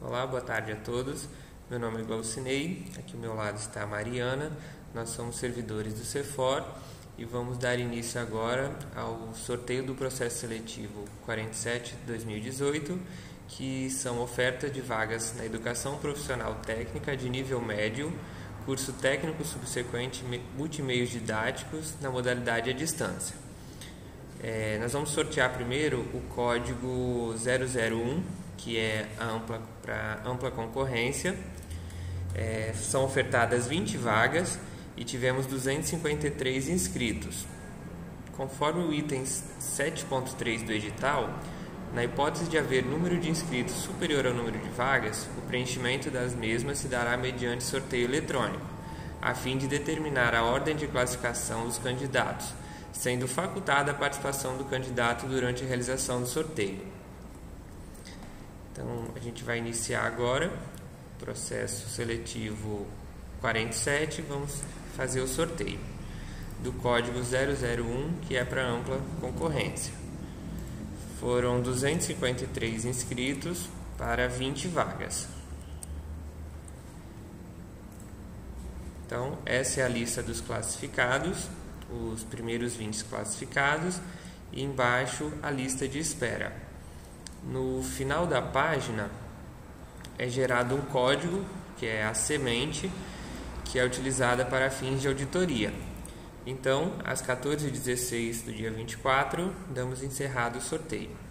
Olá, boa tarde a todos. Meu nome é Glaucinei, aqui ao meu lado está a Mariana. Nós somos servidores do CEFOR e vamos dar início agora ao sorteio do processo seletivo 47/2018, que são oferta de vagas na educação profissional técnica de nível médio, curso técnico subsequente multimeios didáticos na modalidade à distância. Nós vamos sortear primeiro o código 001, que é para ampla concorrência. São ofertadas 20 vagas e tivemos 253 inscritos. Conforme o item 7.3 do edital, na hipótese de haver número de inscritos superior ao número de vagas, o preenchimento das mesmas se dará mediante sorteio eletrônico, a fim de determinar a ordem de classificação dos candidatos, sendo facultada a participação do candidato durante a realização do sorteio. Então, a gente vai iniciar agora o processo seletivo 47, vamos fazer o sorteio do código 001, que é para ampla concorrência. Foram 253 inscritos para 20 vagas. Então, essa é a lista dos classificados, os primeiros 20 classificados, e embaixo a lista de espera. No final da página é gerado um código, que é a semente, que é utilizada para fins de auditoria. Então, às 14h16 do dia 24, damos encerrado o sorteio.